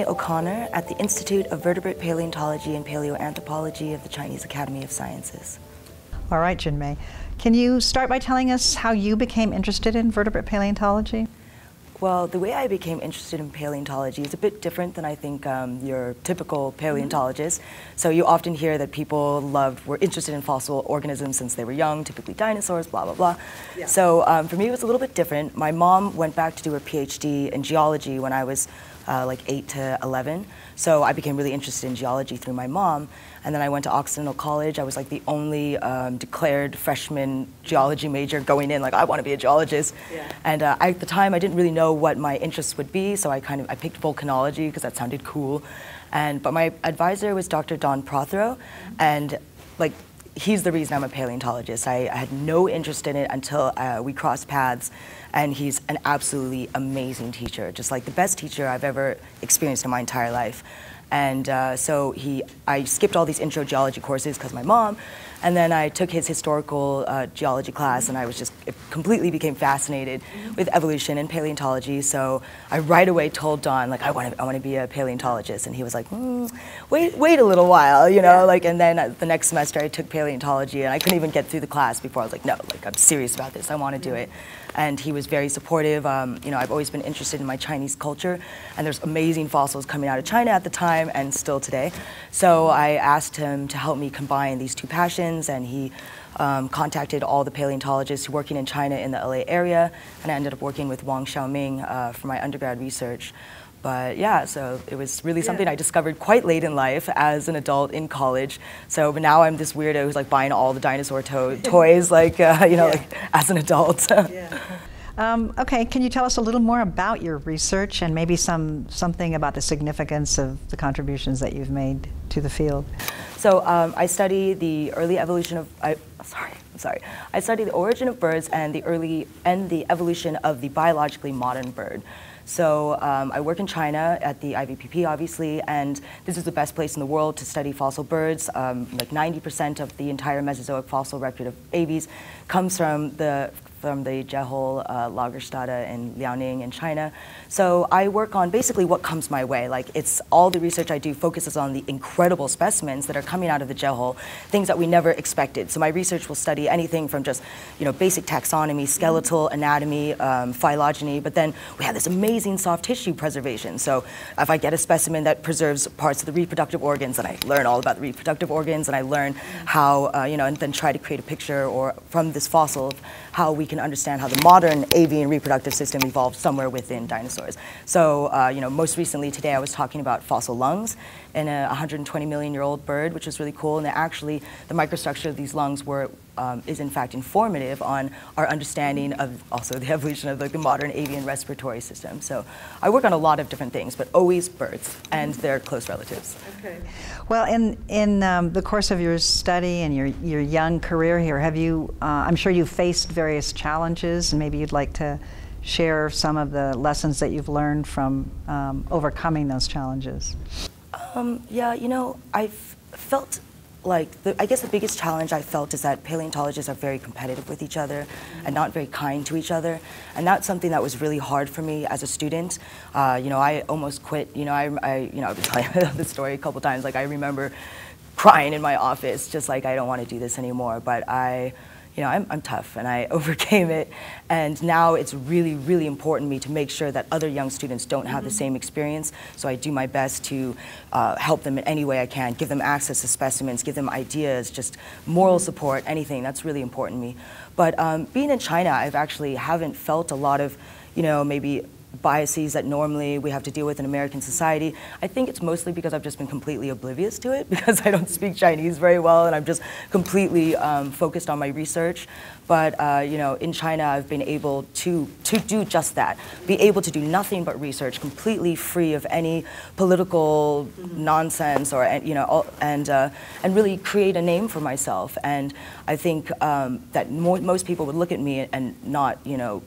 Jingmai O'Connor at the Institute of Vertebrate Paleontology and Paleoanthropology of the Chinese Academy of Sciences. All right, Jingmai. Can you start by telling us how you became interested in vertebrate paleontology? Well, the way I became interested in paleontology is a bit different than I think your typical paleontologist. So you often hear that people were interested in fossil organisms since they were young, typically dinosaurs, blah, blah, blah. Yeah. So for me, it was a little bit different. My mom went back to do her PhD in geology when I was like 8 to 11. So I became really interested in geology through my mom. And then I went to Occidental College. I was like the only declared freshman geology major going in, like I want to be a geologist. Yeah. And at the time, I didn't really know what my interests would be, so I picked volcanology because that sounded cool. But my advisor was Dr. Don Prothero, and like he's the reason I'm a paleontologist. I had no interest in it until we crossed paths, and he's an absolutely amazing teacher, just like the best teacher I've ever experienced in my entire life. And so I skipped all these intro geology courses because of my mom, and then I took his historical geology class, and I was just completely became fascinated with evolution and paleontology. So I right away told Don, like, I want to be a paleontologist, and he was like, wait a little while, you know, like. And then the next semester I took paleontology, and I couldn't even get through the class before I was like, no, like I'm serious about this. I want to do it. And he was very supportive. You know, I've always been interested in my Chinese culture, and there's amazing fossils coming out of China at the time and still today. So I asked him to help me combine these two passions, and he contacted all the paleontologists working in China in the LA area, and I ended up working with Wang Xiaoming for my undergrad research. But yeah, so it was really something I discovered quite late in life as an adult in college. So but now I'm this weirdo who's like buying all the dinosaur toys, like, you know, like as an adult. Okay, can you tell us a little more about your research and maybe something about the significance of the contributions that you've made to the field? So I study the early evolution of, I study the origin of birds and the evolution of the biologically modern bird. So I work in China at the IVPP, obviously, and this is the best place in the world to study fossil birds. Like 90% of the entire Mesozoic fossil record of aves comes from the Jehol Lagerstätte in Liaoning in China. So I work on basically what comes my way. Like it's all the research I do focuses on the incredible specimens that are coming out of the Jehol, things that we never expected. So my research will study anything from just, you know, basic taxonomy, skeletal anatomy, phylogeny, but then we have this amazing soft tissue preservation. So if I get a specimen that preserves parts of the reproductive organs, and I learn all about the reproductive organs, and I learn how, you know, and then try to create a picture or from this fossil of how we can understand how the modern avian reproductive system evolved somewhere within dinosaurs. So, you know, most recently today I was talking about fossil lungs in a 120 million year old bird, which is really cool. And actually, the microstructure of these lungs is in fact informative on our understanding of also the evolution of like the modern avian respiratory system. So I work on a lot of different things, but always birds and their close relatives. Okay. Well, in the course of your study and your young career here, have you, I'm sure you've faced various challenges, and maybe you'd like to share some of the lessons that you've learned from overcoming those challenges. Yeah, you know, I've felt like, I guess the biggest challenge I felt is that paleontologists are very competitive with each other and not very kind to each other. And that's something that was really hard for me as a student. You know, I almost quit. You know, I've been telling this story a couple times. Like, I remember crying in my office, just like, I don't want to do this anymore. But you know, I'm tough, and I overcame it. And now it's really, really important to me to make sure that other young students don't have the same experience. So I do my best to help them in any way I can, give them access to specimens, give them ideas, just moral support, anything. That's really important to me. But being in China, haven't felt a lot of, you know, maybe biases that normally we have to deal with in American society. I think it's mostly because I've just been completely oblivious to it because I don't speak Chinese very well, and I'm just completely focused on my research. But you know, in China, I've been able to do just that, be able to do nothing but research, completely free of any political nonsense, or you know, and really create a name for myself. And I think that most people would look at me and not, you know,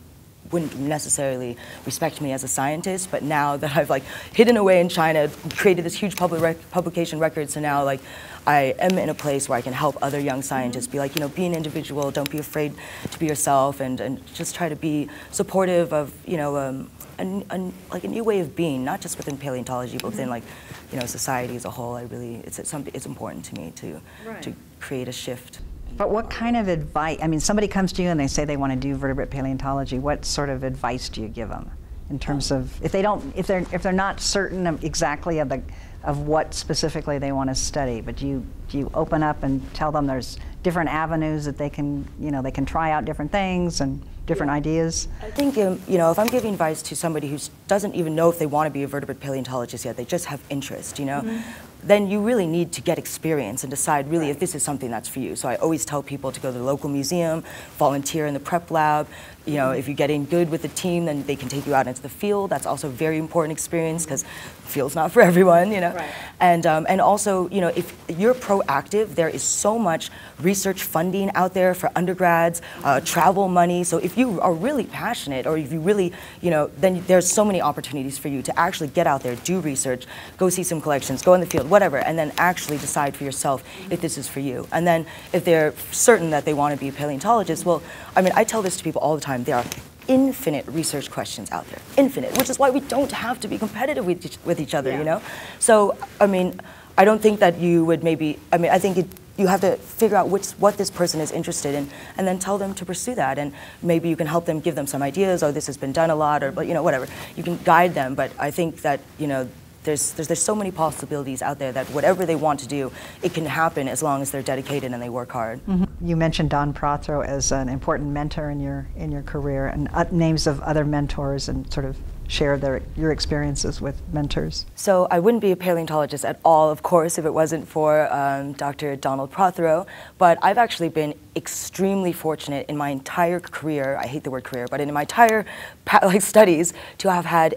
wouldn't necessarily respect me as a scientist, but now that I've like hidden away in China, created this huge publication record, so now like I am in a place where I can help other young scientists be like, you know, be an individual, don't be afraid to be yourself, and just try to be supportive of, you know, like a new way of being, not just within paleontology, but within like, you know, society as a whole. It's important to me to create a shift. But what kind of advice, I mean, somebody comes to you and they say they want to do vertebrate paleontology, what sort of advice do you give them? In terms of, if they're not certain of exactly of what specifically they want to study, but do you open up and tell them there's different avenues that they can, you know, they can try out different things and different ideas? I think, you know, if I'm giving advice to somebody who doesn't even know if they want to be a vertebrate paleontologist yet, they just have interest, you know, then you really need to get experience and decide really if this is something that's for you. So I always tell people to go to the local museum, volunteer in the prep lab. You know, if you're getting good with the team, then they can take you out into the field. That's also a very important experience because the field's not for everyone, you know. Right. And also, you know, if you're proactive, there is so much research funding out there for undergrads, travel money. So if you are really passionate, or if you really, you know, then there's so many opportunities for you to actually get out there, do research, go see some collections, go in the field, whatever, and then actually decide for yourself if this is for you. And then if they're certain that they want to be a paleontologist, well, I mean, I tell this to people all the time. There are infinite research questions out there, infinite, which is why we don't have to be competitive with each other, you know? So, I mean, I don't think that you would maybe, I mean, I think you have to figure out what this person is interested in, and then tell them to pursue that. And maybe you can help them, give them some ideas, or this has been done a lot, or, you know, whatever. You can guide them, but I think that, you know, there's so many possibilities out there that whatever they want to do, it can happen as long as they're dedicated and they work hard. You mentioned Don Prothero as an important mentor in your career, and names of other mentors, and sort of share your experiences with mentors. So I wouldn't be a paleontologist at all, of course, if it wasn't for Dr. Donald Prothero, but I've actually been extremely fortunate in my entire career, I hate the word career, but in my entire studies, to have had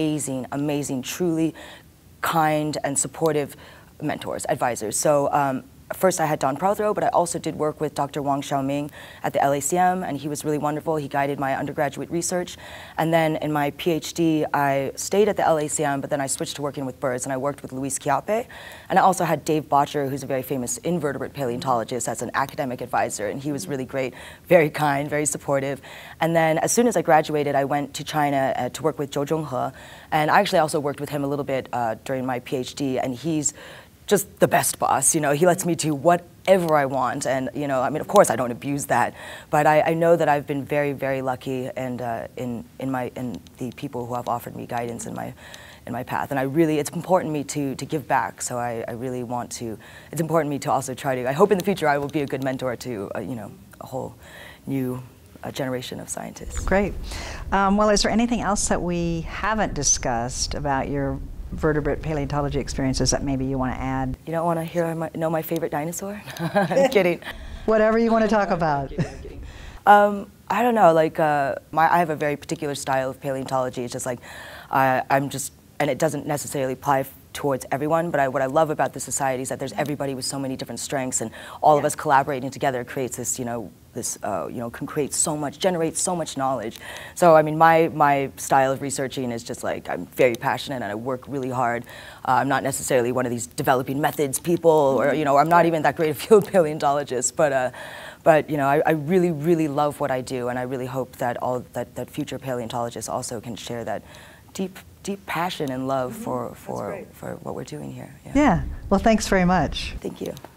amazing, truly kind and supportive mentors, advisors. So first I had Don Prothero, but I also did work with Dr. Wang Xiaoming at the LACM, and he was really wonderful. He guided my undergraduate research. And then in my PhD, I stayed at the LACM, but then I switched to working with birds, and I worked with Luis Chiappe. And I also had Dave Botcher, who's a very famous invertebrate paleontologist, as an academic advisor, and he was really great, very kind, very supportive. And then as soon as I graduated, I went to China to work with Zhou Zhonghe, and I actually also worked with him a little bit during my PhD, and he's just the best boss, you know. He lets me do whatever I want, and you know, I mean, of course, I don't abuse that, but I know that I've been very lucky, and in the people who have offered me guidance in my path, and it's important to me to give back. So I really want to. It's important to me to also try to. I hope in the future I will be a good mentor to you know, a whole new generation of scientists. Great. Well, is there anything else that we haven't discussed about your vertebrate paleontology experiences that maybe you want to add? You don't want to know my favorite dinosaur? I'm kidding. Whatever you want to talk about. I'm kidding. I don't know, like, I have a very particular style of paleontology. It's just like, and it doesn't necessarily apply towards everyone, but what I love about the society is that there's everybody with so many different strengths, and all of us collaborating together creates this, you know, can create so much, generate so much knowledge. So I mean, my style of researching is just like, I'm very passionate and I work really hard. I'm not necessarily one of these developing methods people, or you know, I'm not even that great a field paleontologist, but you know, I really love what I do, and I really hope that that future paleontologists also can share that deep passion and love for what we're doing here. Yeah. Well, thanks very much. Thank you.